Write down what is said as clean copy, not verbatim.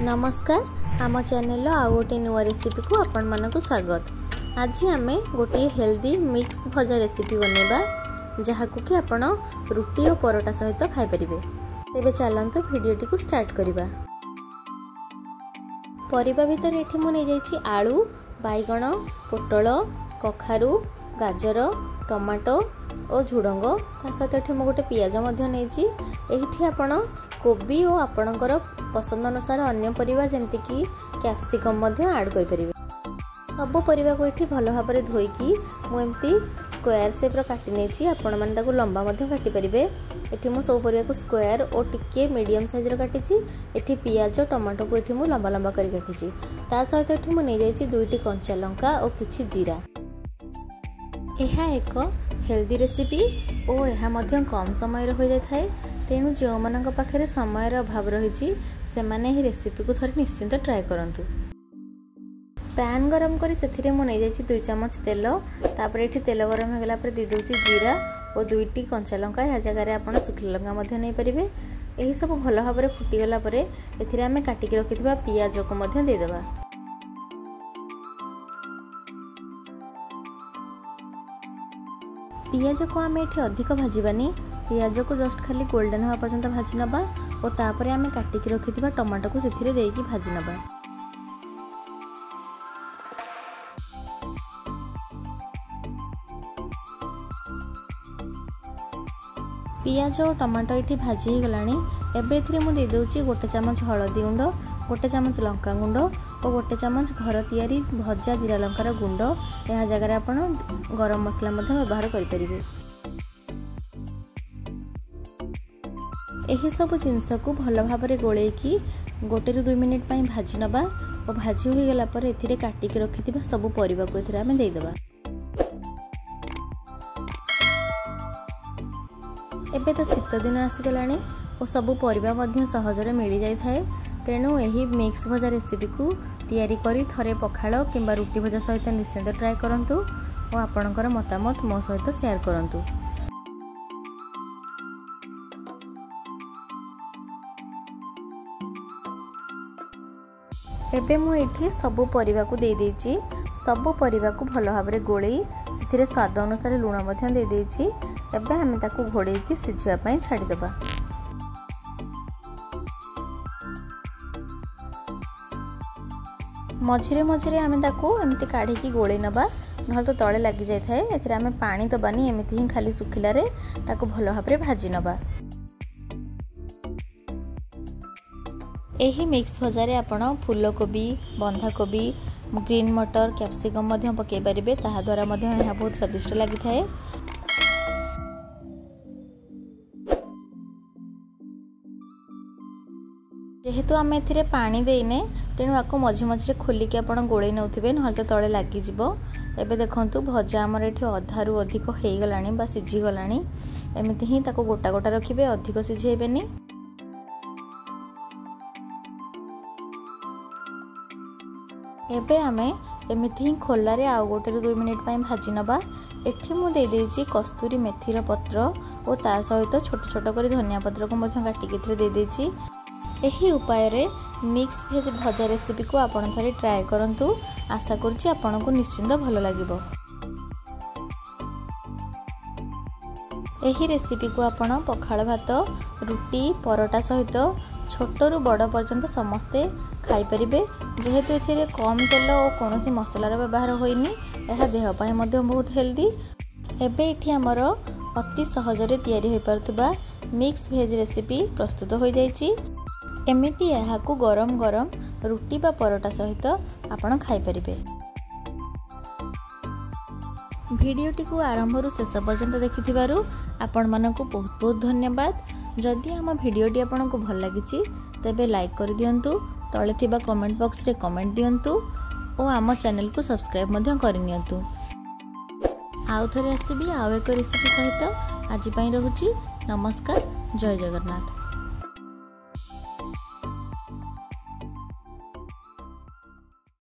नमस्कार आम चैनल आउ गोटे नुआ रेसिपी को आपण मानक स्वागत। आज आम गोटे हेल्दी मिक्स भजा रेसिपी बनैबा जहाँ कि आपण रुटी और परोटा सहित खाई परिबे। तेबे चलंतु भिडियोटी को स्टार्ट करिबा। परिबा भितर एठी मु नै जाइछि आलू, बैगण, पोटल, कखारु, गाजर, टमाटो और झुडंग ता सहित एठी मु गोटे पियाज मध्य नैछि। एठी आपण कोबी और आपणकर पसंद अनुसार अन्य परिबा जेमति कि कैप्सिकम मध्य ऐड करि परिबे। सब परिबा को एठी भलो भाबरे धोइकी मु एमती स्क्वायर शेप रो काटि नेछि। आपण माने ताको लंबा मध्य काटि परिबे। एठी मु सब परिबा को स्क्वायर और टिके मीडियम साइज रो काटिछि। एठी पियाज टमाटो को एठी मु लंबा लंबा करि काटिछि। ता सहित एठी मु नै जाइछि दुईटी कंचा लंका और किछि जीरा। एहा एक हेल्दी रेसिपी और एहा मध्य कम समय रे हो जाय थाए। तेणु जो मानक पाखरे समय अभाव रही से माने ही रेसिपी को थोड़े निश्चिंत ट्राए करंतु। पैन गरम करी सेथिरे मु नै जाइछि 2 चम्मच तेल। तापर एठी तेल गरम हो गला पर दे दोछि जीरा और दुईटी कंचा लंका। या जगह रे आपण सुखिला लंका मध्य नै परिबे। एही सब भलो भाबरे फुटी गला परे एथिरे हमें काटी के रखिथिबा पियाज को मध्य दे देबा। पियाज को हमें एठी अधिक भाजीबानी। पियाज को जस्ट खाली गोल्डन होगा पर्यंत भाजी नबा और तापर आम काटिक रखिथिबा टमाटो को सेथिरे देकी भाजी नबा। पियाज और टमाटो ये भाजी हो गलानी। एबे एथिरे मु दे दोछि 1 चम्मच हळदी गुंड, 1 चम्मच लंका गुंड और 1 चम्मच घर तैयारी भजा जीरा लंकार गुंड। यह जगह आपण गरम मसला मध्य व्यवहार करि परिबे। एही सब जिनस को भलो भाबरे गोळेकी 1 ରୁ 2 मिनिट पई भाजी नबा और भाजी हो गला पर एथिरे काटिक रखिथिबा सब परिबा को एथिरे हमें दे देबा। एबे तो शीत दिन आसी गलानी और सब परिबा मध्य सहजरे मिली जाय थाए। तेणु एही मिक्स भजा रेसिपी को तैयारी करी थरे पखाळ किंबा रुटी भजा सहित निश्चित ट्राए करंतु और आपणकर मतामत मो सहित शेयर करंतु। एबे मु एठी सबु परिबा को दे देछि। सबु परिबा को भलो भाबरे गोळेई सेथिरे स्वाद अनुसार लूण मध्य दे देछि। एबे हम ताको घोड़े की सिझिबा पई छाडी देबा। मझिरे मझिरे हम ताको एमती काढी की गोळे नबा नहल तो तळे लागि जाय थाए। एथिरे हम पानी दबानी एमती ही खाली सुखिला रे ताको भलो भाबरे भाजी नबा। एही मिक्स भजारे आपण फूलकोबी, बंधाकोबी, ग्रीन मटर, कैप्सिकम मध्य पकई पारिबे। ताहा द्वारा मध्य यह बहुत स्वादिष्ट लागि थाए। जेहेतु आम एथिरे पानी देइने तेणु आको मझी मझिरे खोलिकी आपण गोळेई नउथिबे नहल तो तळे लागि जिवो। एबे देखंतु भजा हमर एठी अधारु अधिक हेई गलानी बा सिझी गलानी। एमिति ही ताको गोटा गोटा रखिबे, अधिक सिझेबेनी। एबे आमे एमिति ही खोला रे आउ 1 ରୁ 2 मिनिट पई भाजी नबा। एठी मु दे देछि कस्तूरी मेथी रो पत्र और ता सहित छोट छोट करी धनिया पत्र को मध्य काटी के थरे दे देछि। एही उपाय रे मिक्स भेज भजा रेसिपी को आपण थरे ट्राए करंतु। आशा करछि आपण को निश्चिंत भलो लागिबो। एही रेसिपी को आपण पखाळ भात, रुटी, परोटा सहित छोटरू बड़ पर्यंत समस्ते खाई परिबे। जेहेतु एथिरे कम तेल और कोनोसी मसलार व्यवहार होइनी एहा देह पई मध्य बहुत हेल्दी। एबे एठी हमर अति सहजरे तैयारी होई परतुबा मिक्स भेज रेसिपी प्रस्तुत हो जाइछि। एमिति एहा को गरम गरम रुटी बा परोटा सहित आपण खाई परिबे। भिडियोटी को आरंभ रु शेष पर्यंत देखिथिबारु आपण मानकु बहुत बहुत धन्यवाद। जदि हम भिडियोटी आपन को भल लागिछि तेबे लाइक कर दियंतु, तळे थिबा कमेंट बॉक्स रे कमेंट दियंतु और आम चैनल को सब्सक्राइब मध्य करनियंतु। आउ थरे आसीबी आउ एक रेसिपी सहित। आज पई रहूची नमस्कार, जय जगन्नाथ।